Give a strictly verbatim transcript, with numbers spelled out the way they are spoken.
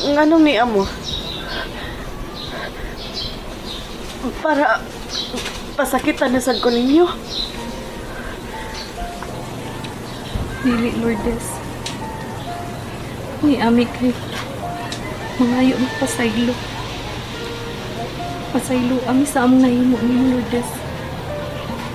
Nganong ni amo? Para pasakitan na sad ko ninyo. Dili, Lourdes. Ni ami kay mangayo mo pasaylo. Pasaylo ami sa among nahimo ni Lourdes.